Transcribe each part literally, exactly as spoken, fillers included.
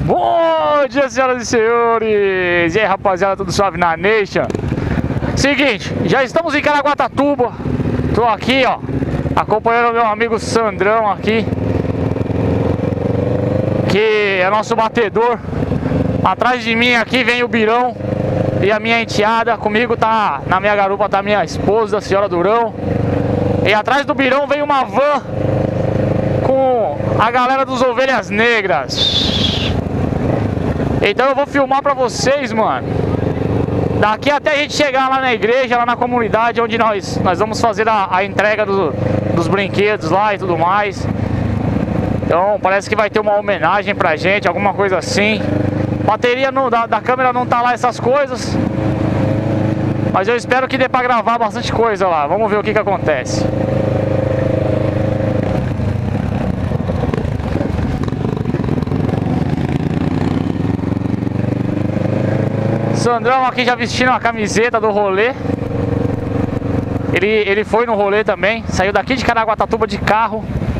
Bom dia, senhoras e senhores! E aí, rapaziada, tudo suave na Nation? Seguinte, já estamos em Caraguatatuba. Tô aqui, ó, acompanhando meu amigo Sandrão aqui, que é nosso batedor. Atrás de mim aqui vem o Birão e a minha enteada. Comigo tá, na minha garupa tá minha esposa, a senhora Durão. E atrás do Birão vem uma van com a galera dos Ovelhas Negras. Então eu vou filmar pra vocês, mano, daqui até a gente chegar lá na igreja, lá na comunidade, onde nós, nós vamos fazer a, a entrega do, dos brinquedos lá e tudo mais. Então parece que vai ter uma homenagem pra gente, alguma coisa assim. Bateria não, da, da câmera não tá lá, essas coisas, mas eu espero que dê pra gravar bastante coisa lá. Vamos ver o que que acontece. Sandrão aqui já vestindo a camiseta do rolê. Ele, ele foi no rolê também. Saiu daqui de Caraguatatuba de carro.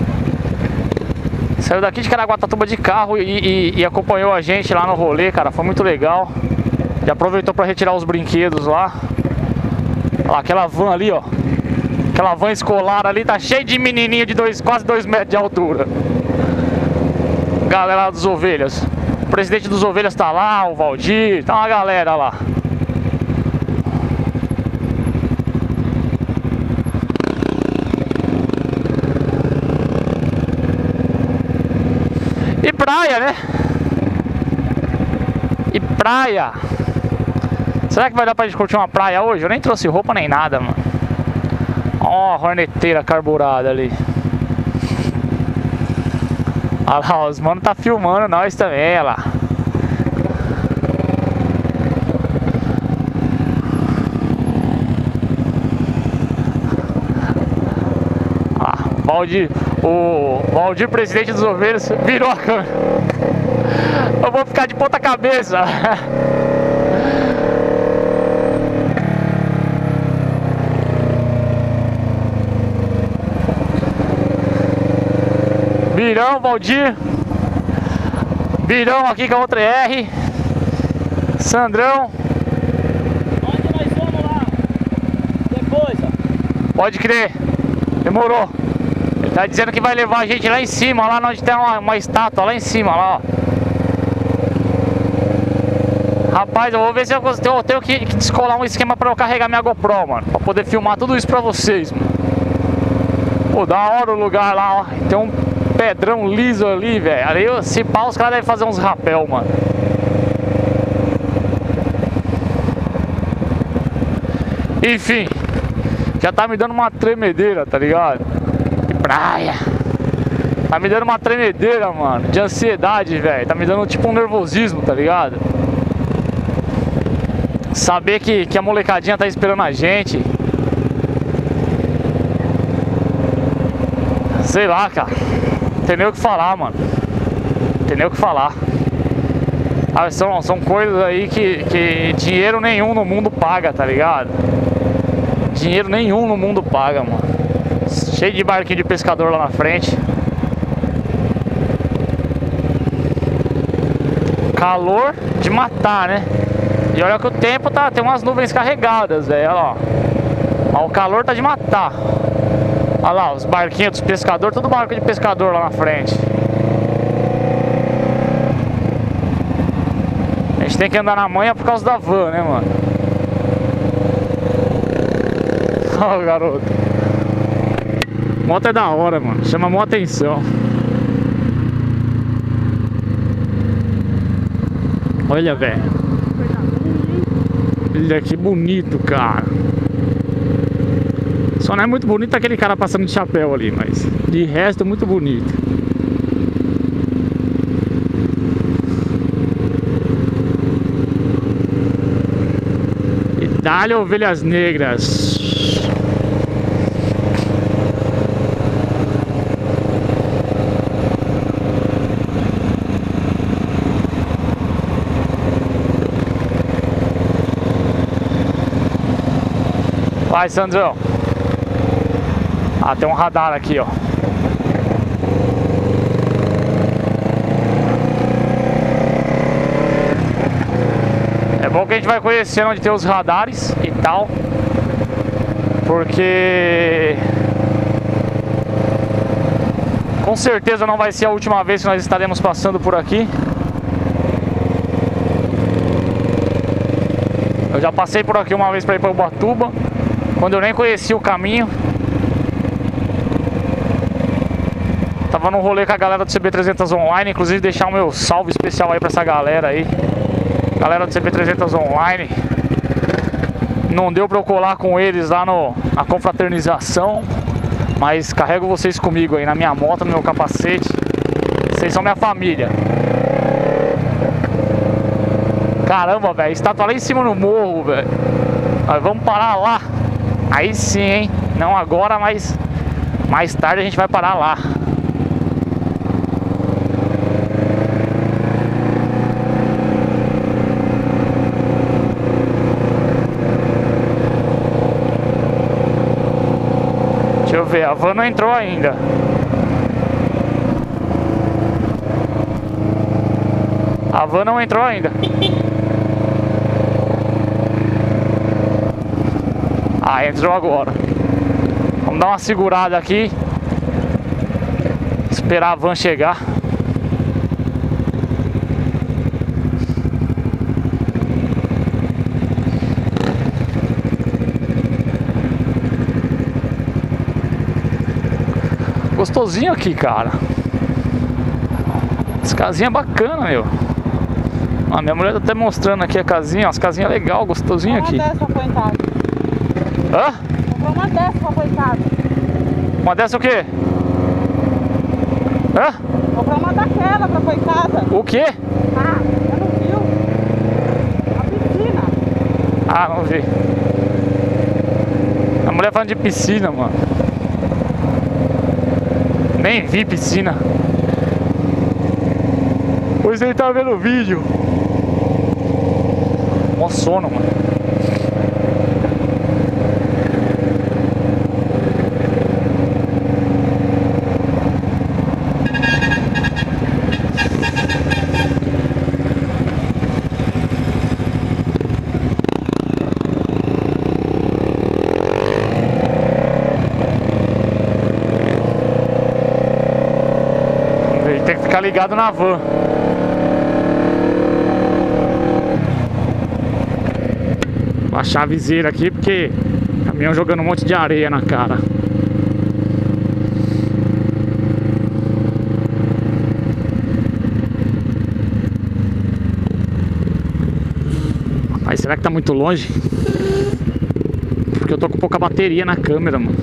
Saiu daqui de Caraguatatuba de carro e, e, e acompanhou a gente lá no rolê, cara. Foi muito legal. Já aproveitou para retirar os brinquedos lá. Olha lá, aquela van ali, ó. Aquela van escolar ali tá cheio de menininho de dois, quase dois metros de altura. Galera dos Ovelhas. O presidente dos Ovelhas tá lá, o Valdir, tá uma galera lá. E praia, né? E praia. Será que vai dar pra gente curtir uma praia hoje? Eu nem trouxe roupa nem nada, mano. Ó, a horneteira carburada ali. Olha lá, os mano tá filmando nós também, olha lá. Ah, Valdir, o Valdir, presidente dos Ovelhas, virou a câmera. Eu vou ficar de ponta cabeça. Birão, Valdir. Birão aqui com a outra R. Sandrão. Onde nós vamos lá? Depois, ó. Pode crer. Demorou. Ele tá dizendo que vai levar a gente lá em cima, lá onde tem uma, uma estátua, lá em cima, lá, ó. Rapaz, eu vou ver se eu, eu tenho que, que descolar um esquema pra eu carregar minha GoPro, mano, pra poder filmar tudo isso pra vocês, mano. Pô, da hora o lugar lá, ó. Tem um pedrão liso ali, velho. Ali, se pá, os caras devem fazer uns rapel, mano. Enfim, já tá me dando uma tremedeira, tá ligado? De praia. Tá me dando uma tremedeira, mano, de ansiedade, velho. Tá me dando tipo um nervosismo, tá ligado? Saber que, que a molecadinha tá esperando a gente. Sei lá, cara. Não tem nem o que falar, mano. Não tem nem o que falar. Ah, são, são coisas aí que, que dinheiro nenhum no mundo paga, tá ligado? Dinheiro nenhum no mundo paga, mano. Cheio de barquinho de pescador lá na frente. Calor de matar, né? E olha que o tempo tá, tem umas nuvens carregadas, velho. Olha lá, ó. Ó, o calor tá de matar. Olha lá, os barquinhos dos pescadores, tudo barco de pescador lá na frente. A gente tem que andar na manha por causa da van, né, mano? Ó, o garoto. Moto é da hora, mano. Chama a atenção. Olha, velho. Olha que bonito, cara. Só não é muito bonito aquele cara passando de chapéu ali, mas de resto é muito bonito. E dá-lhe Ovelhas Negras. Vai, Sandrão. Ah, tem um radar aqui, ó. bom que a gente vai conhecer onde tem os radares e tal. Porque com certeza não vai ser a última vez que nós estaremos passando por aqui. Eu já passei por aqui uma vez para ir para Ubatuba, quando eu nem conhecia o caminho. Tava num rolê com a galera do C B trezentos Online. Inclusive deixar o meu salve especial aí para essa galera aí, galera do C B trezentos Online. Não deu pra eu colar com eles lá no, na confraternização, mas carrego vocês comigo aí na minha moto, no meu capacete. Vocês são minha família. Caramba, velho, estátua lá em cima no morro, velho. Nós vamos parar lá. Aí sim, hein? Não agora, mas mais tarde a gente vai parar lá. Deixa eu ver, a van não entrou ainda. A van não entrou ainda. Ah, entrou agora. Vamos dar uma segurada aqui, esperar a van chegar. Gostosinho aqui, cara. As casinhas bacanas, meu. A minha mulher tá até mostrando aqui a casinha. As casinhas legais, gostosinho aqui. Uma dessa foi em casa. Hã? Comprou uma dessa pra pôr em casa. Uma dessa o quê? Hã? Comprou uma daquela pra pôr em casa. O quê? Ah, você não viu? A piscina. Ah, não vi. A mulher falando de piscina, mano. Nem vi piscina. Pois ele tá vendo o vídeo. Mó sono, mano. Tem que ficar ligado na van. Baixar a viseira aqui porque o caminhão jogando um monte de areia na cara. Aí será que tá muito longe? Porque eu tô com pouca bateria na câmera, mano.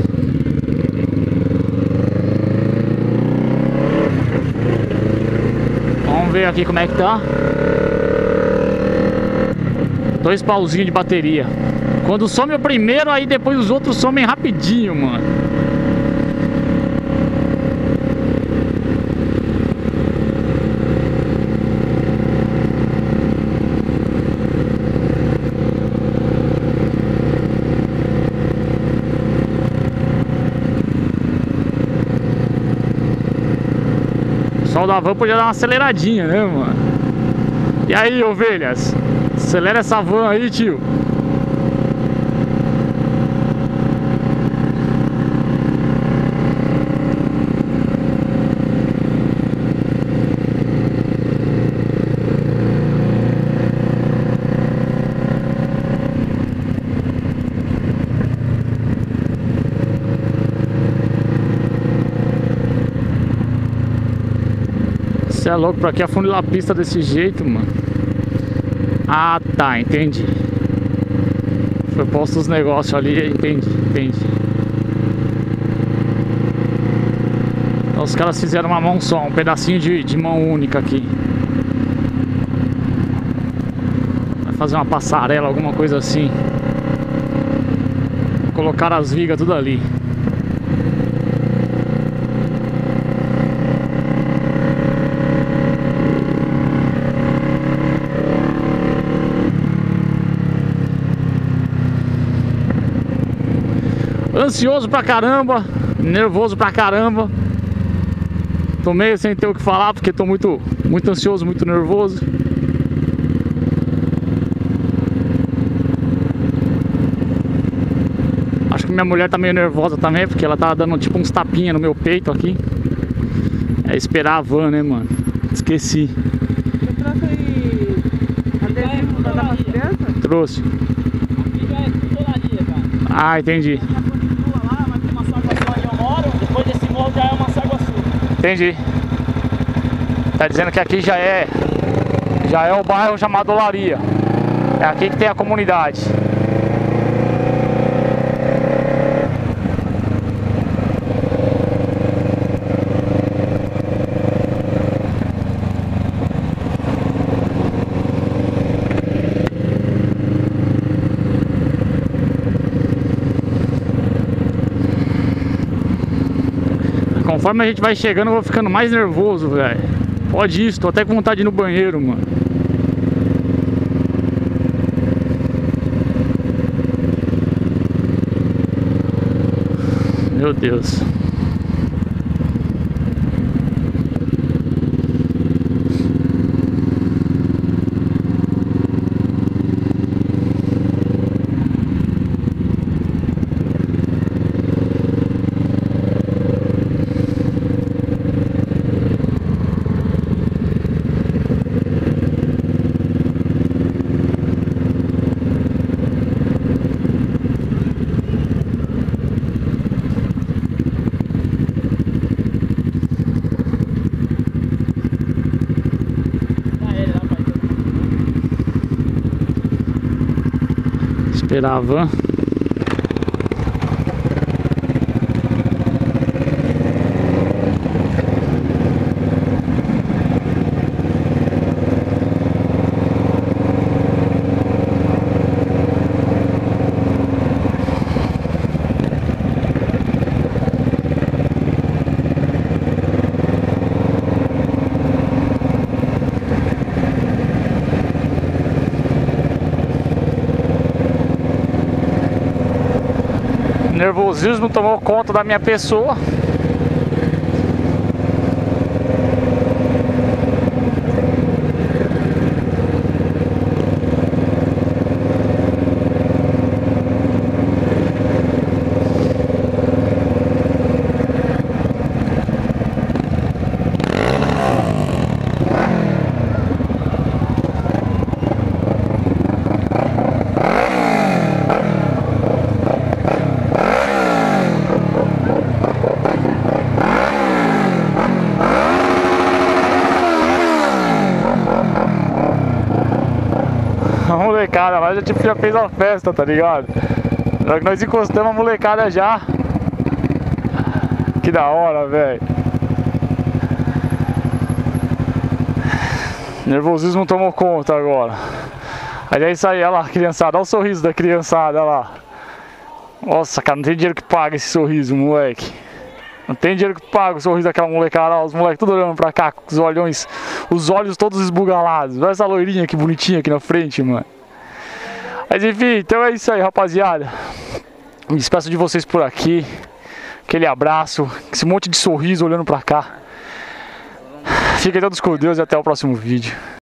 Vamos ver aqui como é que tá. Dois pauzinhos de bateria. Quando some o primeiro, aí depois os outros somem rapidinho, mano. O sol da van podia dar uma aceleradinha, né, mano? E aí, ovelhas? Acelera essa van aí, tio. Você é louco, pra que afunilar a pista desse jeito, mano? Ah, tá, entendi. Foi posto os negócios ali, entendi, entendi. Então os caras fizeram uma mão só, um pedacinho de, de mão única aqui. Vai fazer uma passarela, alguma coisa assim. Colocaram as vigas tudo ali. Ansioso pra caramba, nervoso pra caramba. Tô meio sem ter o que falar porque tô muito, muito ansioso, muito nervoso. que minha mulher tá meio nervosa também, porque ela tá dando tipo uns tapinha no meu peito aqui. É esperar a van, né, mano? Esqueci. Você trouxe aí adesivo pra dar pras crianças? Trouxe. Aqui já é tudo olaria, cara. Ah, entendi. Essa continua lá, mas tem uma Saguaçu onde eu moro. Depois desse morro já é uma Saguaçu. Entendi. Tá dizendo que aqui já é já é o bairro chamado Olaria. É aqui que tem a comunidade. Conforme a gente vai chegando, eu vou ficando mais nervoso, velho. Pode isso, tô até com vontade de ir no banheiro, mano. Meu Deus. Esperar a van. Nervosismo tomou conta da minha pessoa. A molecada lá já, tipo, já fez a festa, tá ligado? Já que nós encostamos a molecada já. Que da hora, velho. Nervosismo tomou conta agora. Aí é isso aí, olha lá, criançada. Olha o sorriso da criançada, olha lá. Nossa, cara, não tem dinheiro que paga esse sorriso, moleque. Não tem dinheiro que paga o sorriso daquela molecada. Olha os moleques tudo olhando pra cá, com os olhões, os olhos todos esbugalados. Olha essa loirinha que bonitinha aqui na frente, mano. Mas enfim, então é isso aí, rapaziada. Me despeço de vocês por aqui. Aquele abraço, esse monte de sorriso olhando pra cá. Fiquem todos com Deus e até o próximo vídeo.